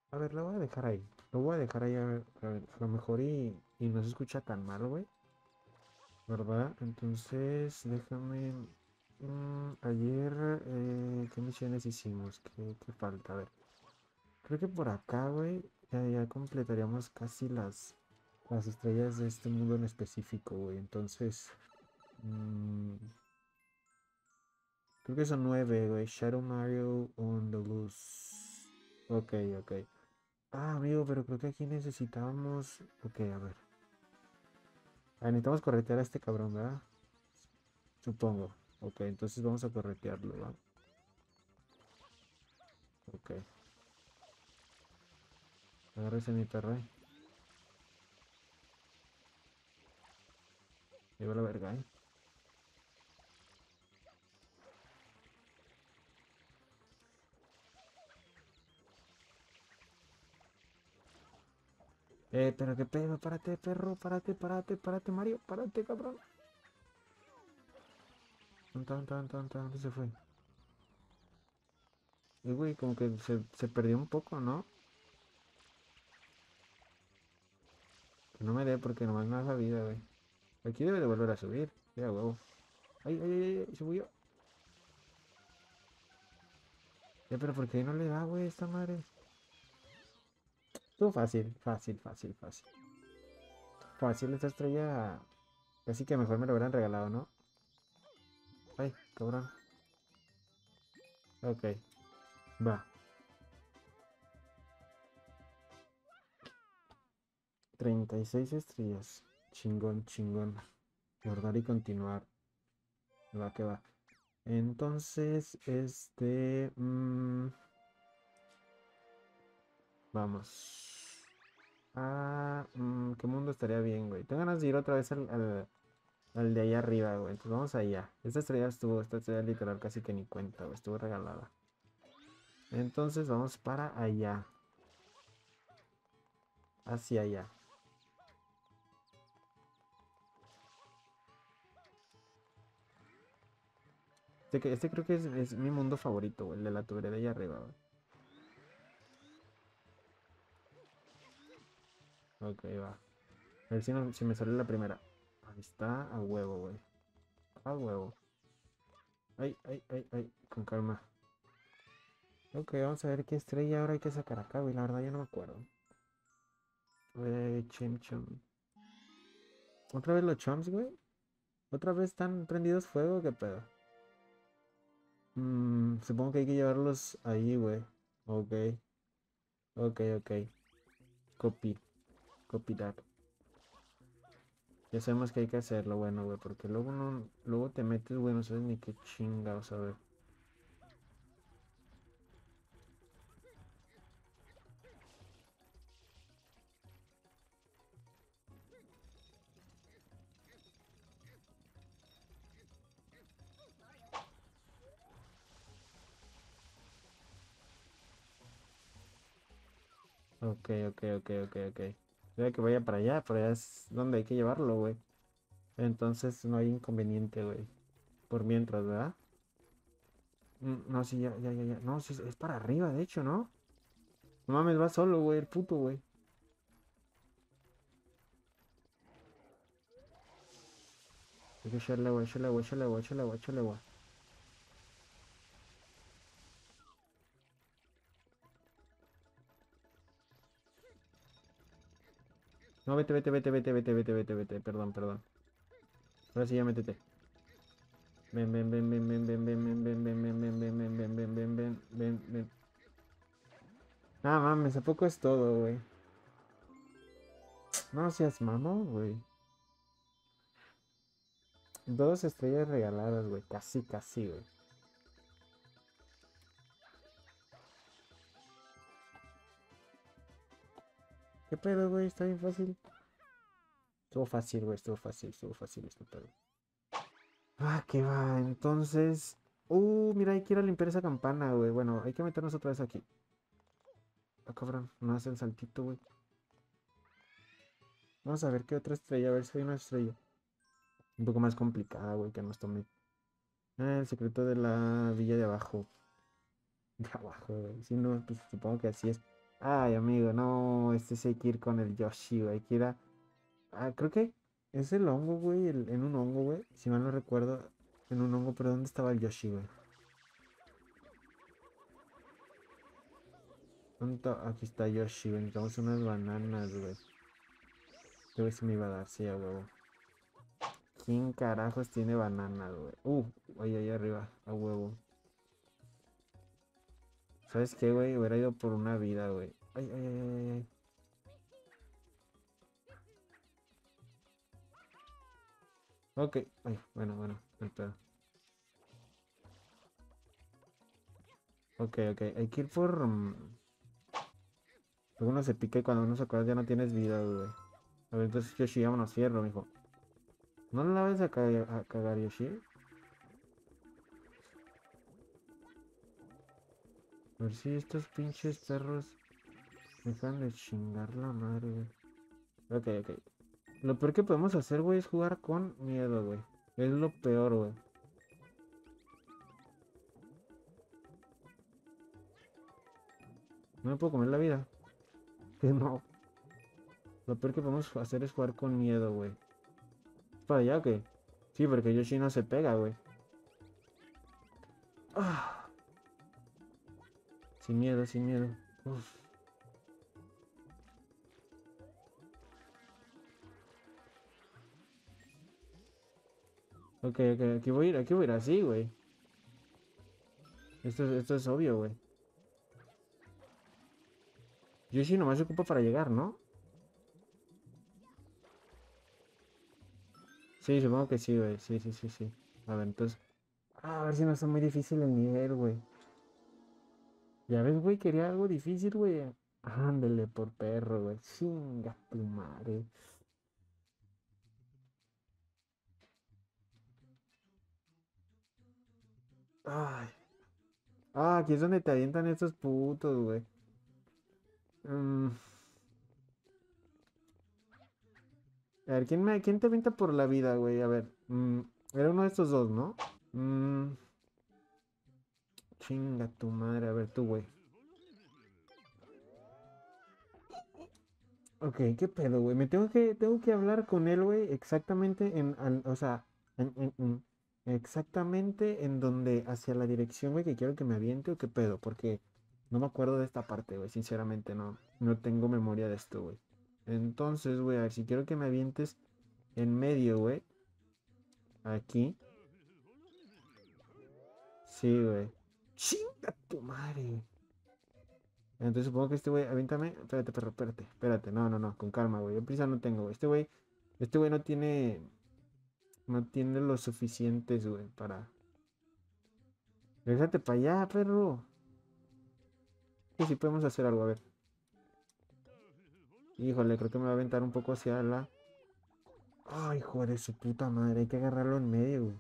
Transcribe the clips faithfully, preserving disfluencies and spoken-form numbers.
A ver, lo voy a dejar ahí. Lo voy a dejar ahí a ver, a ver, a lo mejor y, y no se escucha tan mal, güey. ¿Verdad? Entonces, déjame. mm, ayer, eh, ¿qué misiones hicimos? ¿Qué, qué falta? A ver. Creo que por acá, güey, ya, ya completaríamos casi las, las estrellas de este mundo en específico, güey. Entonces, mm, creo que son nueve, güey. Shadow Mario on the Loose. Ok, ok. Ah, amigo, pero creo que aquí necesitamos. Ok, a ver. Ah, necesitamos corretear a este cabrón, ¿verdad? Supongo. Ok, entonces vamos a corretearlo, ¿va? Ok. Agárrese mi perro. Lleva la verga, ¿eh? Eh, pero qué pedo, párate, perro, párate, párate, párate, Mario, párate, cabrón. Tan, tan, tan, tan, tan, ¿dónde se fue? Y güey, como que se, se perdió un poco, ¿no? Que no me dé porque nomás me da la vida, güey. Aquí debe de volver a subir. Ya, huevo. Ay, ay, ay, ay, subió. Ya, pero ¿por qué no le da, güey, esta madre? Estuvo fácil, fácil, fácil, fácil. Fácil, esta estrella. Casi que mejor me lo hubieran regalado, ¿no? Ay, cabrón. Ok, va. Treinta y seis estrellas. Chingón, chingón. Guardar y continuar. Va que va. Entonces, este... mm, vamos. Ah, mm, ¿qué mundo estaría bien, güey? Tengo ganas de ir otra vez al, al, al de allá arriba, güey. Entonces vamos allá. Esta estrella estuvo, esta estrella literal casi que ni cuenta, güey. Estuvo regalada. Entonces vamos para allá. Hacia allá. Este, que- este creo que es, es mi mundo favorito, güey. El de la tubería de allá arriba, güey. Ok, va. A ver si, no- si me sale la primera. Ahí está, a huevo, güey. A huevo. Ay, ay, ay, ay. Con calma. Ok, vamos a ver qué estrella ahora hay que sacar acá, güey. La verdad ya no me acuerdo. Eh, chim chum. ¿Otra vez los chums, güey? ¿Otra vez están prendidos fuego? ¿Qué pedo? Mm, supongo que hay que llevarlos ahí, güey. Ok, ok, ok. Copy, copy that. Ya sabemos que hay que hacerlo, bueno, güey, porque luego no, luego te metes, güey, no sabes ni qué chingados, a ver. Ok, ok, ok, ok, ok. Ya que vaya para allá, para allá es donde hay que llevarlo, güey. Entonces no hay inconveniente, güey. Por mientras, ¿verdad? Mm, no, sí, ya, ya, ya, ya. No, sí, es es para arriba, de hecho, ¿no? No mames, va solo, güey, el puto, güey. Hay que echarle agua, echarle agua, echarle agua, echarle agua, echarle agua. No, vete, vete, vete, vete, vete, vete, vete, vete. Perdón, perdón. Ahora sí ya métete. Ven, ven, ven, ven, ven, ven, ven, ven, ven, ven, ven, ven, ven, ven, ven, ven, ven, ven, ven, ven. Ah, mames, ¿a poco es todo, güey? No seas mamón, güey. Dos estrellas regaladas, güey. Casi, casi, güey. ¿Qué pedo, güey? Está bien fácil. Estuvo fácil, güey. Estuvo fácil, estuvo fácil este pedo. Ah, qué va. Entonces. Uh, mira, hay que ir a limpiar esa campana, güey. Bueno, hay que meternos otra vez aquí. Ah, cabrón. No hace el saltito, güey. Vamos a ver qué otra estrella. A ver si hay una estrella. Un poco más complicada, güey, que nos tome. Ah, el secreto de la villa de abajo. De abajo, güey. Si no, pues supongo que así es. Ay, amigo, no, este sí hay que ir con el Yoshi, güey. Hay que ir a... Ah, creo que es el hongo, güey. el- en un hongo, güey. Si mal no recuerdo, en un hongo, pero ¿dónde estaba el Yoshi, güey? ¿Dónde está? Aquí está Yoshi, güey. Necesitamos unas bananas, güey. Este güey se me iba a dar, sí, a huevo. ¿Quién carajos tiene bananas, güey? Uh, ahí, ahí arriba, a huevo. ¿Sabes qué, güey? Hubiera ido por una vida, güey. Ay, ay, ay, ay, ay. Ok, ay, bueno, bueno, no hay pedo. Ok, ok, hay que ir por... mm, luego uno se pica y cuando uno se acuerda ya no tienes vida, güey. A ver, entonces Yoshi, vámonos, fierro, mijo. ¿No la vas a, ca- a cagar, Yoshi? A ver si estos pinches perros dejan de chingar la madre, güey. Ok, ok. Lo peor que podemos hacer, güey, es jugar con miedo, güey. Es lo peor, güey. No me puedo comer la vida. Que no. Lo peor que podemos hacer es jugar con miedo, güey. ¿Para allá o qué? Sí, porque Yoshi no se pega, güey. Ah, sin miedo, sin miedo. Uf. Ok, ok, aquí voy a ir, aquí voy a ir así, güey. Esto, es- esto es obvio, güey. Yoshi nomás se ocupa para llegar, ¿no? Sí, supongo que sí, güey. Sí, sí, sí, sí. A ver, entonces. Ah, a ver si no está muy difícil el nivel, güey. Ya ves, güey, quería algo difícil, güey. Ándale por perro, güey. Chinga tu madre. Ay. Ah, aquí es donde te avientan estos putos, güey. Mm, a ver, ¿quién, me, ¿quién te avienta por la vida, güey? A ver. mm, era uno de estos dos, ¿no? Mm, chinga tu madre. A ver, tú, güey. Ok, ¿qué pedo, güey? Me tengo que, tengo que hablar con él, güey, exactamente en, al- o sea, en, en- en- exactamente en donde, hacia la dirección, güey, que quiero que me aviente o qué pedo, porque no me acuerdo de esta parte, güey, sinceramente, no, no tengo memoria de esto, güey. Entonces, güey, a ver, si quiero que me avientes en medio, güey, aquí, sí, güey. Chinga tu madre. Entonces supongo que este güey, aviéntame, espérate, perro, espérate, espérate, no, no, no, con calma, güey, yo prisa no tengo, güey, este güey, este güey no tiene... No tiene lo suficientes, güey, para... Déjate para allá, perro. Que si podemos hacer algo, a ver. Híjole, creo que me va a aventar un poco hacia la... Ay, hijo de su puta madre, hay que agarrarlo en medio, güey.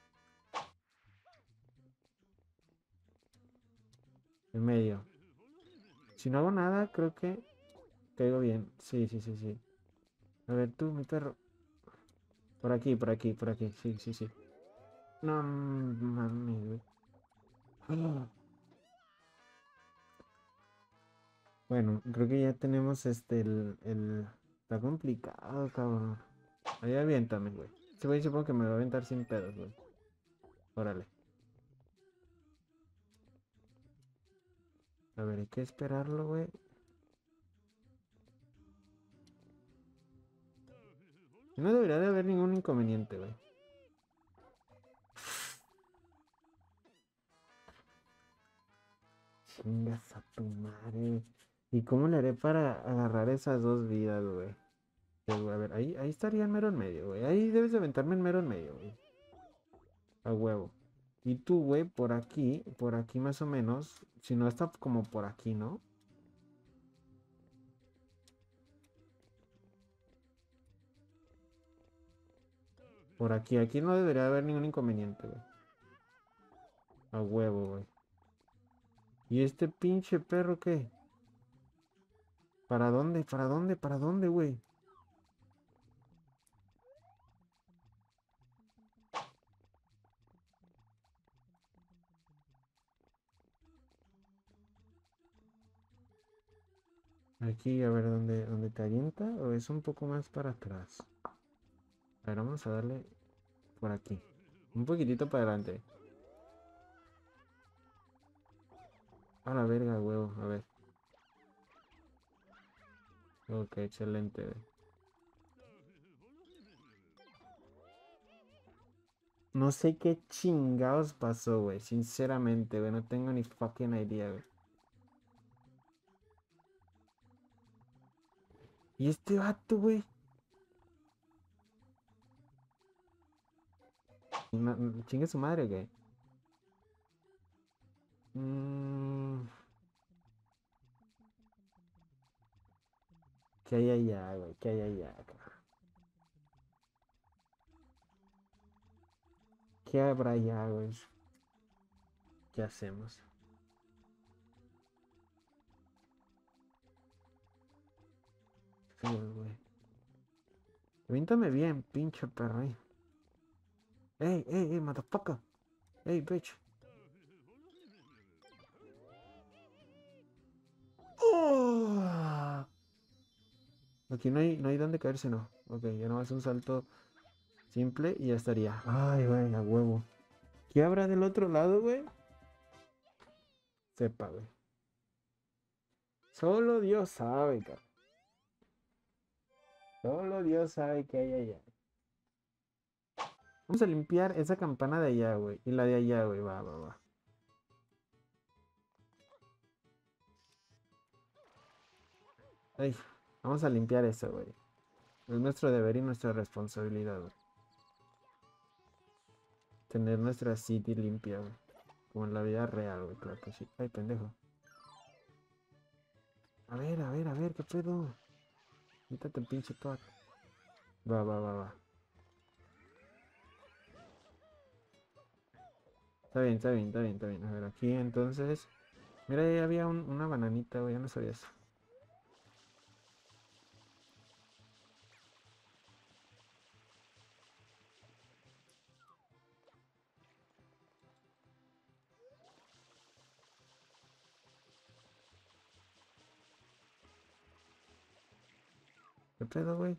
En medio. Si no hago nada, creo que caigo bien. Sí, sí, sí, sí. A ver, tú, mi perro. Por aquí, por aquí, por aquí. Sí, sí, sí. No mames, güey. Ah. Bueno, creo que ya tenemos este, el, el... Está complicado, cabrón. Ahí aviéntame, güey. Este güey supongo que me va a aventar sin pedos, güey. Órale. A ver, hay que esperarlo, güey. No debería de haber ningún inconveniente, güey. Chingas a tu madre. ¿Y cómo le haré para agarrar esas dos vidas, güey? Pues, güey, a ver, ahí, ahí estaría en mero en medio, güey. Ahí debes de aventarme en mero en medio, güey. A huevo. Y tú, güey, por aquí, por aquí más o menos. Si no está como por aquí, ¿no? Por aquí, aquí no debería haber ningún inconveniente, güey. A huevo, güey. ¿Y este pinche perro qué? ¿Para dónde? ¿Para dónde? ¿Para dónde, güey? Aquí, a ver, ¿dónde, dónde te avienta? ¿O es un poco más para atrás? A ver, vamos a darle por aquí. Un poquitito para adelante. A la verga, huevo. A ver. Ok, excelente, güey. No sé qué chingados pasó, güey. Sinceramente, güey. No tengo ni fucking idea, güey. ¿Y este vato, güey? No, no, chingue su madre, güey. Mm, ¿qué hay allá, güey? ¿Qué hay allá, cabrón? ¿Qué habrá allá, güey? ¿Qué hacemos? Sí, güey. Avíntame bien, pinche perro. Ey, ey, ey, motherfucker. Ey, bitch. ¡Oh! Aquí no hay, no hay dónde caerse, no. Ok, ya no hace un salto simple y ya estaría. Ay, güey, a huevo. ¿Qué habrá del otro lado, güey? Sepa, güey. Solo Dios sabe, cabrón. Solo Dios sabe qué hay allá. Vamos a limpiar esa campana de allá, güey. Y la de allá, güey. Va, va, va. Ay, vamos a limpiar eso, güey. Es nuestro deber y nuestra responsabilidad, güey. Tener nuestra city limpia, güey. Como en la vida real, güey. Claro que sí. Ay, pendejo. A ver, a ver, a ver, ¿qué pedo? Quítate el pinche toad. Va, va, va, va. Está bien, está bien, está bien, está bien. A ver, aquí entonces. Mira, ahí había un- una bananita, güey. Ya no sabía eso. ¿Qué pedo, güey?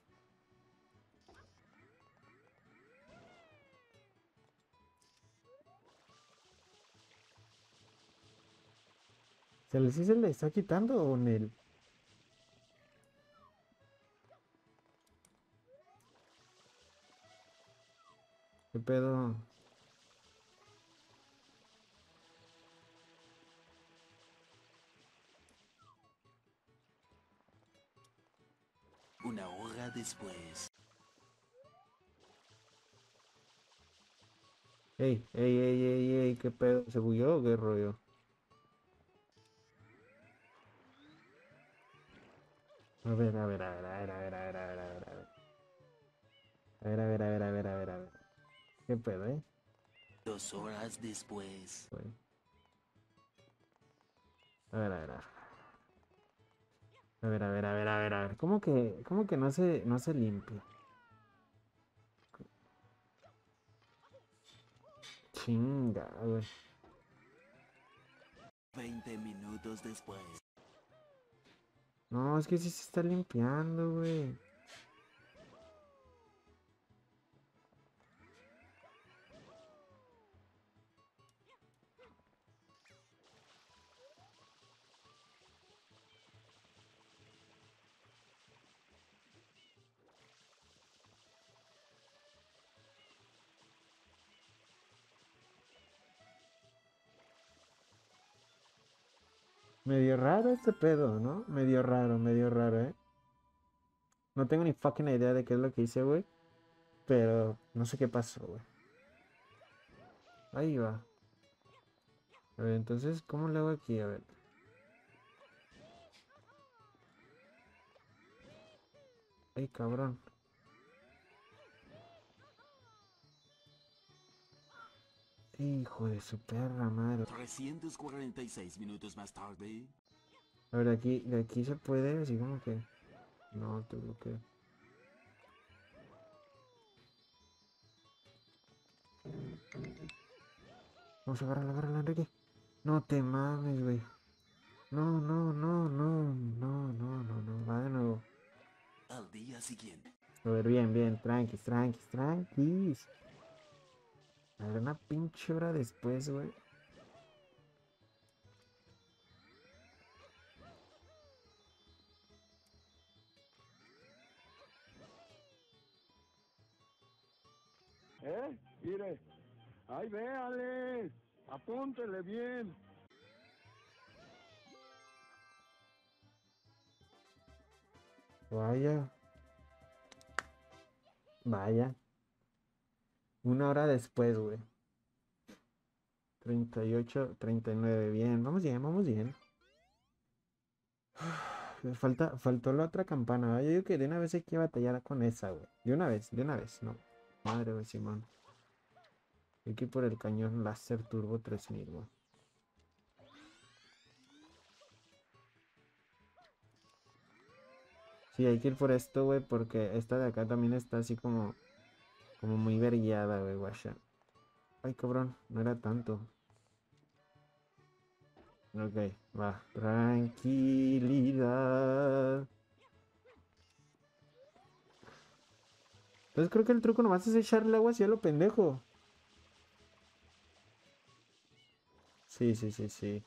¿Se le, sí se le está quitando o en el? ¿Qué pedo? Una hora después. Ey, ey, ey, ey, ey, ¿qué pedo? ¿Se bugueó o qué rollo? A ver, a ver, a ver, a ver, a ver, a ver, a ver, a ver, a ver. A ver, a ver, a ver, a ver, a ver, a ver. ¿Qué pedo, eh? Dos horas después. Güey. A ver, a ver, a ver. A ver, a ver, a ver, a ver, a ver. ¿Cómo que, cómo que no se, no se limpia? Chinga, güey. Veinte minutos después. No, es que sí se está limpiando, güey. Medio raro este pedo, ¿no? Medio raro, medio raro, ¿eh? No tengo ni fucking idea de qué es lo que hice, güey. Pero no sé qué pasó, güey. Ahí va. A ver, entonces, ¿cómo le hago aquí? A ver. Ay, cabrón. Hijo de su perra madre. trescientos cuarenta y seis minutos más tarde. A ver, aquí, de aquí se puede, así como que. No, te bloqueo. Vamos a agarrarla, agarrarla, Enrique. No te mames, güey. No, no, no, no, no, no, no, no. Va de nuevo. Al día siguiente. A ver, bien, bien. Tranquis, tranquis, tranquis. A ver, una pinche hora después, güey. ¿Eh? Mire. Ay, véale. Apúntele bien. Vaya, vaya. Una hora después, güey. treinta y ocho, treinta y nueve. Bien, vamos bien, vamos bien. Falta, faltó la otra campana, ¿verdad? Yo digo que de una vez hay que batallar con esa, güey. De una vez, de una vez, no. Madre, güey, Simón. Hay que ir por el cañón láser turbo tres mil, güey. Sí, hay que ir por esto, güey, porque esta de acá también está así como, como muy verguiada, güey, guacha. Ay, cabrón, no era tanto. Ok, va. Tranquilidad. Entonces creo que el truco nomás es echarle agua así a lo pendejo. Sí, sí, sí, sí.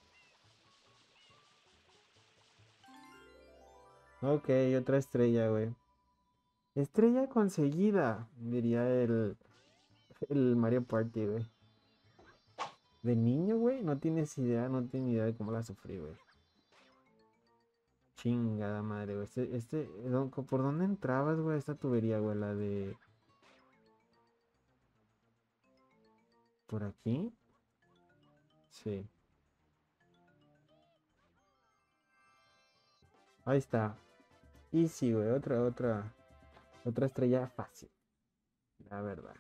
Ok, otra estrella, güey. Estrella conseguida, diría el, el Mario Party, güey. De niño, güey, no tienes idea, no tienes idea de cómo la sufrí, güey. Chingada madre, güey. Este, este, don- ¿por dónde entrabas, güey? Esta tubería, güey, la de... ¿Por aquí? Sí. Ahí está. Y sí, güey, otra, otra, otra estrella fácil, la verdad.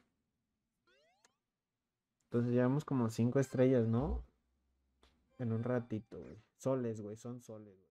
Entonces llevamos como cinco estrellas, ¿no? En un ratito, güey. Soles, güey, son soles, güey.